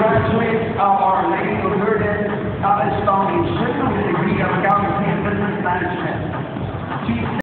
graduate of Our Lady of Lourdes College Foundation with a degree of Accounting and Business Management. She